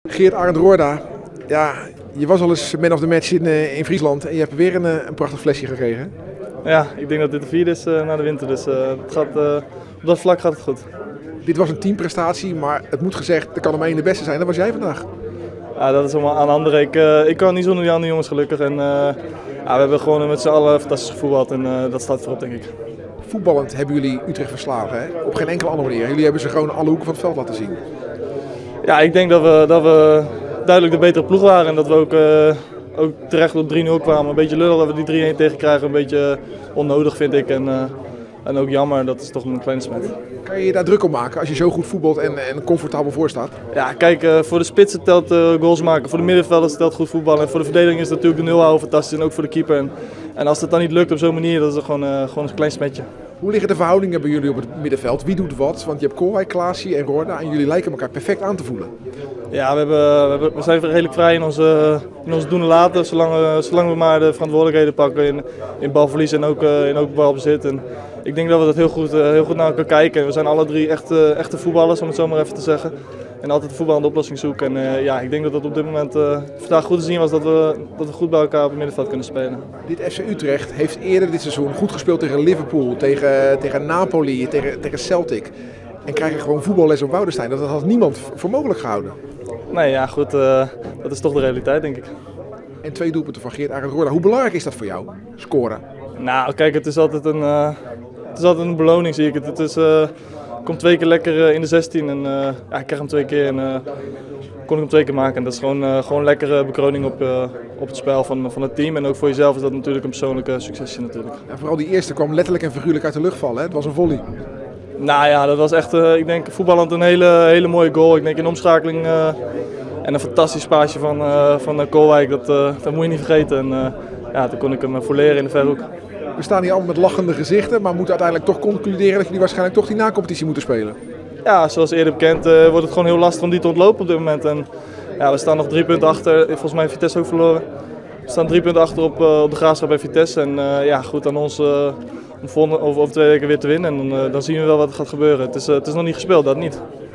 Geert Arend Roorda, ja, je was al eens man of the match in Friesland en je hebt weer een prachtig flesje gekregen. Ja, ik denk dat dit de vierde is na de winter, dus op dat vlak gaat het goed. Dit was een teamprestatie, maar het moet gezegd, er kan er maar één de beste zijn. Dat was jij vandaag. Ja, dat is allemaal aan anderen. Ik kan niet zonder die andere jongens gelukkig. En, we hebben gewoon met z'n allen fantastisch gevoetbald en dat staat voorop, denk ik. Voetballend hebben jullie Utrecht verslagen, hè? Op geen enkele andere manier. Jullie hebben ze gewoon alle hoeken van het veld laten zien. Ja, ik denk dat we duidelijk de betere ploeg waren en dat we ook terecht op 3-0 kwamen. Een beetje lullig dat we die 3-1 tegen krijgen, een beetje onnodig vind ik en ook jammer, dat is toch een kleine smet. Kan je je daar druk op maken als je zo goed voetbalt en comfortabel voor staat? Ja, kijk, voor de spitsen telt goals maken, voor de middenvelders telt goed voetballen en voor de verdediging is natuurlijk de nul houden fantastisch en ook voor de keeper. En als het dan niet lukt op zo'n manier, dat is gewoon een klein smetje. Hoe liggen de verhoudingen bij jullie op het middenveld? Wie doet wat? Want je hebt Koolwijk, Klaasie en Roorda en jullie lijken elkaar perfect aan te voelen. Ja, we zijn redelijk vrij in onze doen en laten, zolang we maar de verantwoordelijkheden pakken in balverlies en ook balbezit. En ik denk dat we dat heel goed naar elkaar kijken. We zijn alle drie echte voetballers, om het zo maar even te zeggen. En altijd de voetballende oplossing zoeken. En ik denk dat het op dit moment vandaag goed te zien was dat we goed bij elkaar op het middenveld kunnen spelen. Dit FC Utrecht heeft eerder dit seizoen goed gespeeld tegen Liverpool, tegen Napoli, tegen Celtic. En krijgen gewoon voetballes op Woudenstein. Dat had niemand voor mogelijk gehouden. Nee, ja goed, dat is toch de realiteit, denk ik. En 2 doelpunten van Geert Arend Roorda. Hoe belangrijk is dat voor jou, scoren? Nou, kijk, het is altijd een beloning, zie ik het. Ik kom 2 keer lekker in de 16 en ik krijg hem 2 keer en kon ik hem 2 keer maken. En dat is gewoon lekkere bekroning op het spel van het team. En ook voor jezelf is dat natuurlijk een persoonlijke succesje natuurlijk. Ja, vooral die eerste kwam letterlijk en figuurlijk uit de lucht vallen. Hè? Het was een volley. Nou ja, dat was echt, ik denk, voetballend een hele mooie goal. Ik denk in omschakeling en een fantastisch paasje van Koolwijk, dat moet je niet vergeten. En toen kon ik hem volleren in de verre hoek. We staan hier allemaal met lachende gezichten, maar moeten uiteindelijk toch concluderen dat jullie waarschijnlijk toch die na-competitie moeten spelen. Ja, zoals eerder bekend wordt het gewoon heel lastig om die te ontlopen op dit moment. En, we staan nog 3 punten achter, volgens mij heeft Vitesse ook verloren. We staan 3 punten achter op de Graafschap bij Vitesse. En goed aan ons om over 2 weken weer te winnen. En dan zien we wel wat er gaat gebeuren. Het is nog niet gespeeld, dat niet.